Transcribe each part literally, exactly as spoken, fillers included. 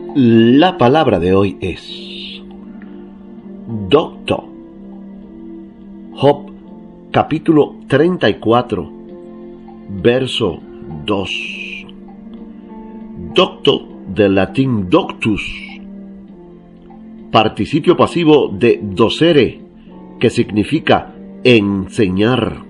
La palabra de hoy es docto. Job capítulo treinta y cuatro, verso dos. Docto, del latín doctus, participio pasivo de docere, que significa enseñar.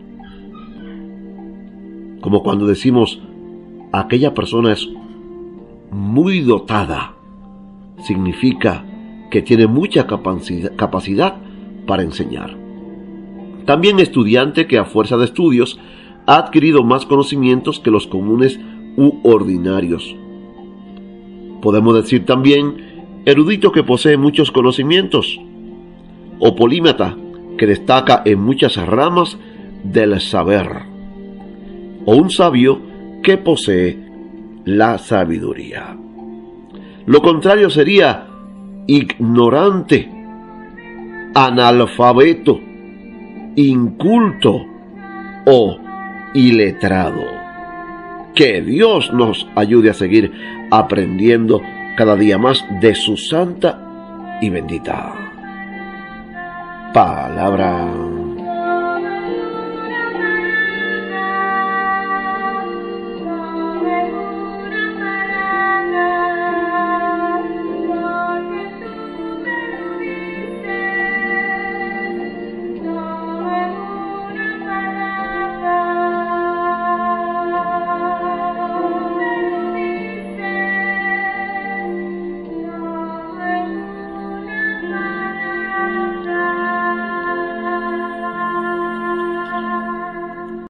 Como cuando decimos aquella persona es muy dotada, significa que tiene mucha capacidad, capacidad para enseñar. También estudiante que a fuerza de estudios ha adquirido más conocimientos que los comunes u ordinarios. Podemos decir también erudito que posee muchos conocimientos, o polímata que destaca en muchas ramas del saber, o un sabio que posee la sabiduría. Lo contrario sería ignorante, analfabeto, inculto o iletrado. Que Dios nos ayude a seguir aprendiendo cada día más de su santa y bendita palabra.